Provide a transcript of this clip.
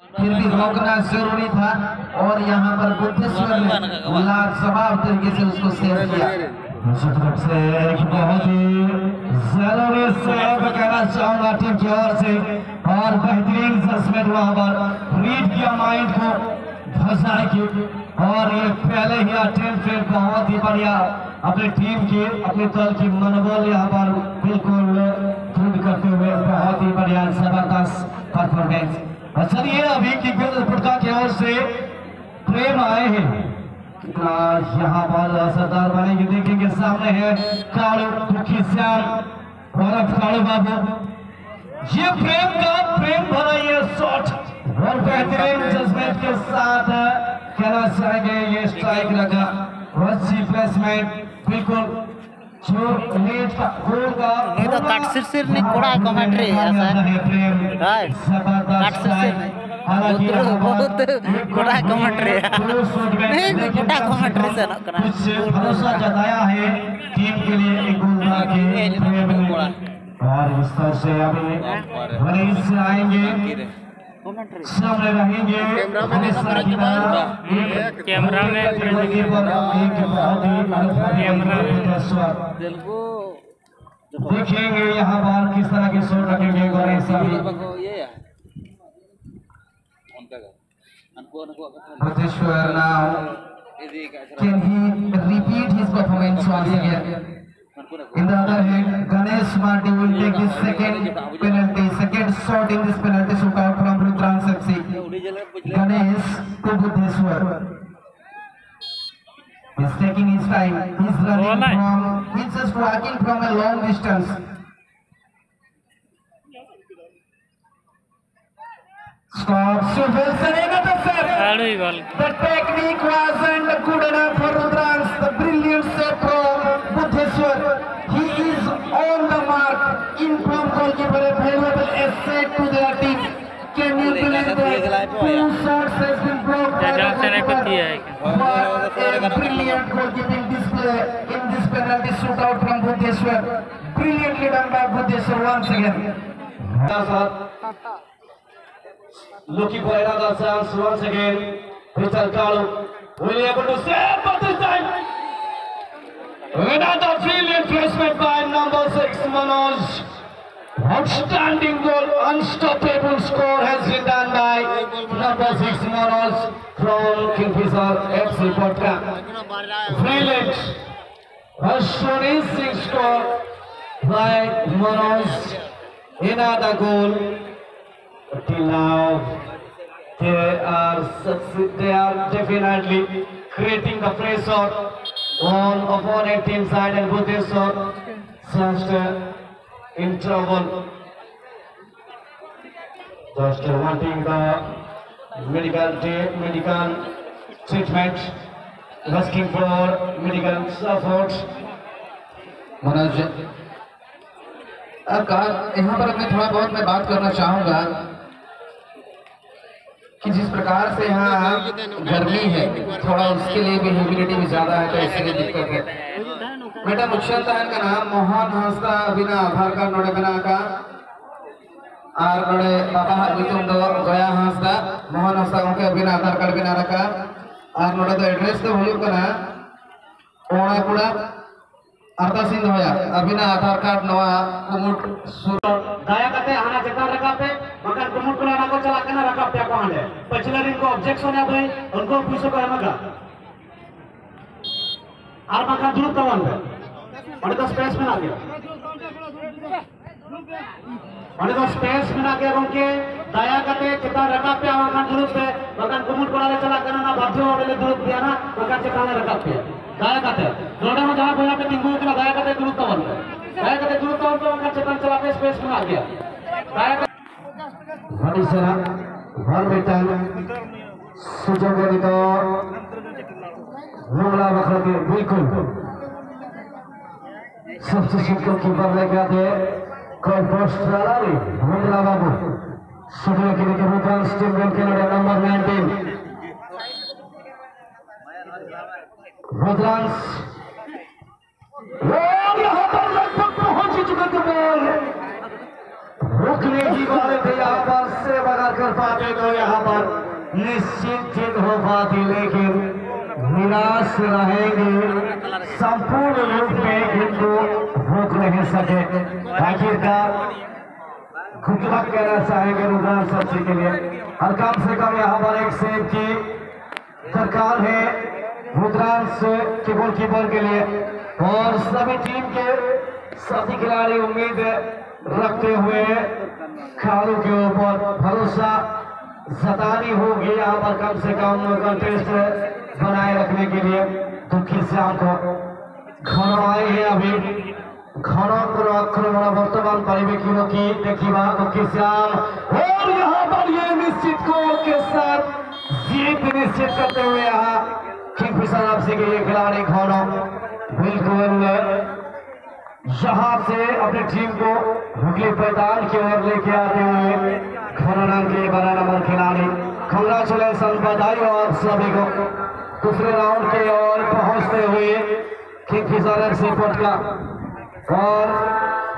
फिर भी रोकना जरूरी था और यहाँ पर बुद्धेश्वर ने लाजवाब तरीके से उसको सेव किया। दूसरी तरफ से एक बहुत ही जरूरी सेव कहना चाहूंगा टीम की ओर से और बेहतरीन जजमेंट वहां पर रीड किया माइंड को फंसाई की और ये पहले ही अटेम्प्ट से बहुत ही बढ़िया अपनी टीम की अपने दल की मनोबल यहाँ पर बिल्कुल दृढ़ करते हुए बहुत ही बढ़िया जबरदस्त परफॉर्मेंस। चलिए अभी की पुटका की ओर से प्रेम आए हैं यहाँ पर सरदार बनेंगे देखेंगे सामने है कालू श्याम और कालू बाबू ये प्रेम भरा ये शॉट और बेहतरीन जजमेंट के साथ कहना चाहेंगे ये स्ट्राइक लगा अच्छी प्लेसमेंट बिल्कुल जो नेट का गोल का ये तो काट सिर ने कोड़ा कमेंट्री है सर राइट काट सिर ने बहुत कोड़ा कमेंट्री है नहीं कोड़ा कमेंट्री से ना करा कुछ भरोसा जताया है टीम के लिए एक गोल का और इस तरह से अभी मरीज से आएंगे सामने रहेंगे कैमरा में देखेंगे यहाँ बाहर किस तरह के शॉट रखेंगे Ganesh Buddheshwar now can he repeat his performance once again? In the other hand, Ganesh Marty will take his second shot in this penalty shootout from Rudran FC. Ganesh to Buddheshwar. He's taking his time. He's just walking from a long distance. Stops to Wilson. The technique wasn't good enough for Rudrans. The brilliant save from Buddheshwar. He is on the mark. Inform goalkeeper a valuable asset to their team. Can you believe that? Two shots has been blocked by a brilliant goalkeeping display in this penalty shootout from Buddheshwar. Brilliantly done by Buddheshwar once again. Looking for another chance once again. Richard Kalu will be able to save, but this time another brilliant placement by number 6 Manoj. Outstanding goal, unstoppable score has been done by number 6 Manoj from Kingfisher FC Potka. Brilliant, astonishing score by Manoj. Another goal. Till now, they are definitely creating the pressure on opponent team side, and Buddheshwar just in trouble. Just wanting the medical treatment, asking for medical support. Manoj यहाँ पर मैं थोड़ा बहुत बात करना चाहूँगा कि जिस प्रकार से यहाँ गर्मी है थोड़ा उसके लिए भी ह्यूमिडिटी भी ज़्यादा है तो इसलिए दिक्कत है। बेटा मुख्यत का नाम मोहन हंसता बिना आधार कार्ड नोड़े बिना का और नोड़े बाबा नितुम दो गया हंसता मोहन हंसता उनके बिना आधार कार्ड बिना रखा और नोड़े तो एड्रेस तो हुई करना ओणा कुड़ा अर्धा सिंध होया अबिना आधार कार्ड नवा कुमुट सुर दया करते आना चेता रखा पे मगर कुमुट को आना को चला के ना रखा पे कौन है पिछले दिन को ऑब्जेक्शन है भाई उनको पूछो कर मगा और मगर दूर कौन है और तो स्पेस में आ गया और तो स्पेस में आ गया उनके दया करते चेता रखा पे आवाज दूर पे मगर कुमुट को आने चला के ना बाध्य वाले दूर दिया ना मगर चेता रखा पे दया करते जोड़ा में जहाँ बोला पे तिंगू के दया करते दूर कौन है दया करते दूर कौन पे मगर चेता चला के स्पेस में आ गया दया हरी सरा भर बेटा सुजोग तो रोला बखर के बिल्कुल सबसे शिक्षक की पर लेकर थे कोई पोस्ट डाला भी मंगला बाबू सुबह के लिए रुद्रांश टीम के लिए नंबर 19 रुद्रांश और यहाँ पर लगभग पहुंच चुके थे बॉल रुकने की बात है यहाँ पर से बगैर कर पाते तो यहाँ पर निश्चित जीत हो पाती, लेकिन निराश रहेंगे संपूर्ण रूप में, इनको रोक नहीं सके। आखिरकार गुड लक कहना चाहेंगे रुद्रांश FC के लिए, और कम से कम यहाँ पर एक सेव की दरकार है रुद्रांश के गोलकीपर के लिए। और सभी टीम के सभी खिलाड़ी उम्मीद रखते हुए खिलाड़ियों के ऊपर भरोसा जतानी होगी, यहाँ पर कम से कम कंटेस्ट बनाए रखने के लिए। दुखी श्याम को घन आए हैं अभी घन आक्रमण वर्तमान परिवेकियों की देखिए दुखी श्याम, और यहाँ पर ये निश्चित गोल के साथ जीत निश्चित करते हुए यहाँ किंगफिशर FC के ये खिलाड़ी घन बिल्कुल यहाँ से अपनी टीम को हुगली पैदान की ओर लेके आते हुए घन नाम के 12 नंबर खिलाड़ी। कंग्रेचुलेशन, बधाई और सभी को दूसरे राउंड की ओर पहुंचते हुए किंगफिशर FC का। और